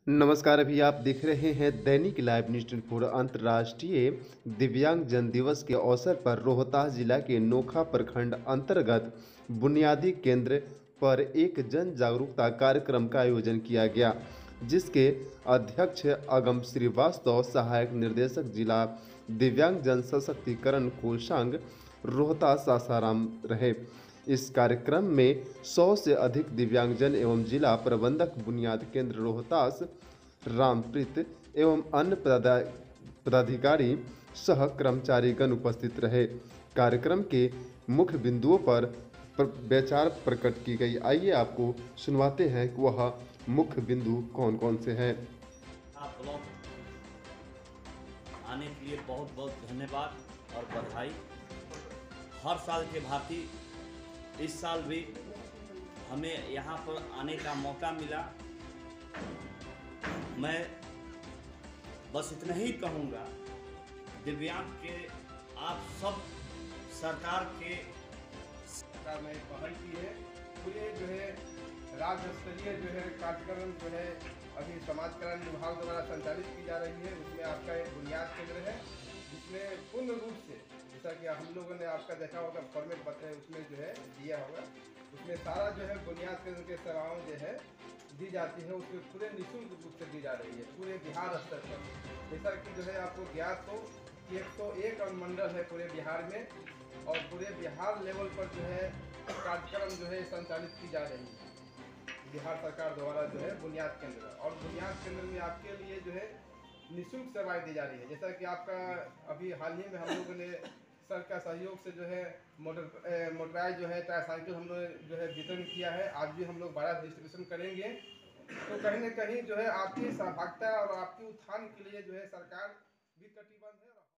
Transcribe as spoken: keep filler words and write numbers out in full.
नमस्कार। अभी आप देख रहे हैं दैनिक लाइव न्यूज़ ट्वेंटी फोर। अंतर्राष्ट्रीय दिव्यांग जन दिवस के अवसर पर रोहतास जिला के नोखा प्रखंड अंतर्गत बुनियादी केंद्र पर एक जन जागरूकता कार्यक्रम का आयोजन किया गया, जिसके अध्यक्ष अगम श्रीवास्तव, सहायक निर्देशक जिला दिव्यांग जन सशक्तिकरण कोषांग रोहतास सासाराम रहे। इस कार्यक्रम में सौ से अधिक दिव्यांगजन एवं जिला प्रबंधक बुनियाद केंद्र रोहतास रामप्रीत एवं अन्य पदा- पदाधिकारी सह कर्मचारीगण उपस्थित रहे। कार्यक्रम के मुख्य बिंदुओं पर प्र- विचार प्रकट की गई। आइए आपको सुनवाते हैं कि वह मुख्य बिंदु कौन कौन से हैं। आप ब्लॉग आने के लिए बहुत बहुत धन्यवाद और बधाई। हर साल के भांति इस साल भी हमें यहाँ पर आने का मौका मिला। मैं बस इतना ही कहूँगा, दिव्यांग के आप सब सरकार के सरकार ने पहल की है। पूरे जो है राज्य स्तरीय जो है कार्यक्रम जो है अभी समाज कल्याण विभाग द्वारा संचालित की जा रही है। उसमें आपका एक बुनियाद केंद्र है, जिसमें पूर्ण रूप से, जैसा कि हम लोगों ने आपका देखा होगा फॉर्मेट बताए, उसमें जो है दिया होगा, उसमें सारा जो है बुनियाद केंद्र के सेवाओं जो है दी जाती है। उसमें पूरे निःशुल्क रूप से दी जा रही है पूरे बिहार स्तर पर। जैसा कि जो है आपको ज्ञात हो कि एक सौ एक अनुमंडल है पूरे बिहार में, और पूरे बिहार लेवल पर जो है कार्यक्रम जो है संचालित की जा रही है बिहार सरकार द्वारा जो है बुनियाद केंद्र। और बुनियाद केंद्र में आपके लिए जो है निःशुल्क सेवाएं दी जा रही है। जैसा कि आपका अभी हाल ही में हम लोगों ने सर का सहयोग से जो है मोटर मोटराइज जो है ट्राईसाइकिल हम लोग जो है वितरण किया है। आज भी हम लोग बड़ा डिस्ट्रीब्यूशन करेंगे। तो कहीं ना कहीं जो है आपकी सहभागिता और आपकी उत्थान के लिए जो है सरकार भी कटिबद्ध है।